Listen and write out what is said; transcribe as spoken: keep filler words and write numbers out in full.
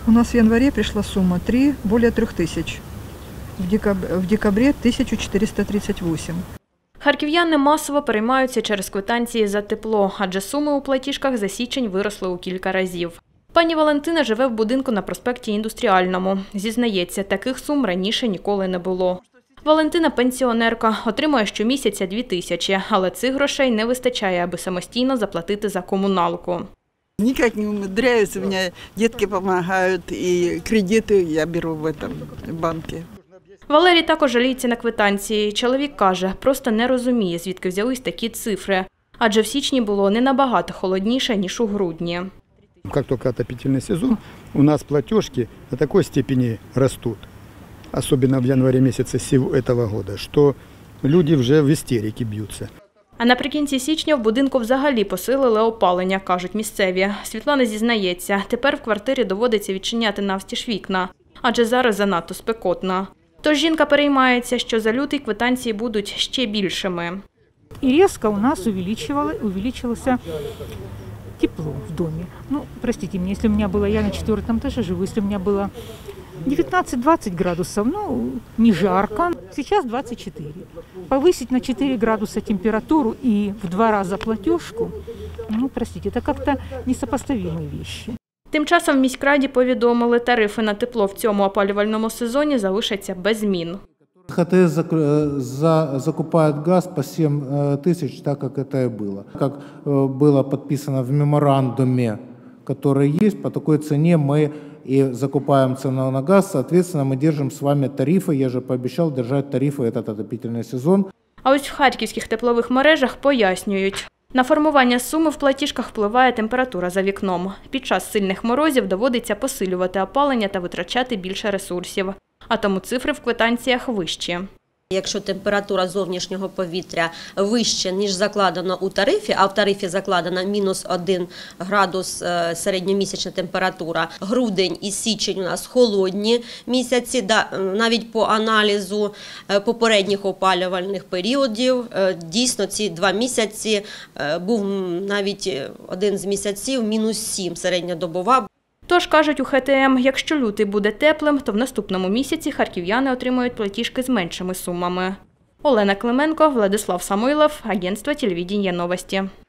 У нас в январе пришла сумма три, более трех тысяч. В декабре, в декабре тысяча четыреста тридцать восемь. Харків'яни масово переймаються через квитанції за тепло, адже суми у платіжках за січень виросли у кілька разів. Пані Валентина живе в будинку на проспекті Індустріальному. Зізнається, таких сум раніше ніколи не було. Валентина – пенсіонерка, отримує щомісяця дві тисячі, але цих грошей не вистачає, аби самостійно заплатити за комуналку. Никак не умудряюсь, у меня детки помогают, и кредиты я беру в этом банке. Валерій також жаліється на квитанції. Чоловік каже, просто не розуміє, звідки взялись такі цифри. Адже в січні було не набагато холодніше, ніж у грудні. Как только отопительный сезон, у нас платежки до такой степени растут, особенно в январе месяце этого года, что люди вже в істериці б'ються. А наприкінці січня в будинку взагалі посилили опалення, кажуть місцеві. Світлана зізнається, тепер в квартирі доводиться відчиняти навстіж вікна, адже зараз занадто спекотно. Тож жінка переймається, що за лютий квитанції будуть ще більшими. І різко у нас увеличилося тепло в доме. Ну, простите меня, если у меня было, я на четвертом этаже живу, если у меня было девятнадцать-двадцать градусов, ну, не жарко, сейчас двадцать четыре. Повысить на четыре градуса температуру и в два раза платежку, ну, простите, это как-то несопоставимые вещи. Тим часом в міськраді повідомили, тарифи на тепло в цьому опалювальному сезоні залишаться без змін. ХТС закупает газ по семь тысяч, так как это и было. Как было подписано в меморандуме, который есть, по такой цене мы и закупаем цену на газ, соответственно, мы держим с вами тарифы, я же пообещал держать тарифы этот отопительный сезон. А ось в харківських теплових мережах пояснюють. На формування суми в платіжках впливає температура за вікном. Під час сильних морозів доводиться посилювати опалення та витрачати більше ресурсів. А тому цифри в квитанціях вищі. Якщо температура зовнішнього повітря вища, ніж закладено у тарифі, а в тарифі закладена мінус один градус середньомісячна температура, грудень і січень у нас холодні місяці, навіть по аналізу попередніх опалювальних періодів, дійсно ці два місяці був навіть один з місяців мінус сім середньодобова. Тож, кажуть у ха те ем, якщо лютий буде теплим, то в наступному місяці харків'яни отримають платіжки з меншими сумами. Олена Клименко, Владислав Самойлов, агентство телевидения «Новости».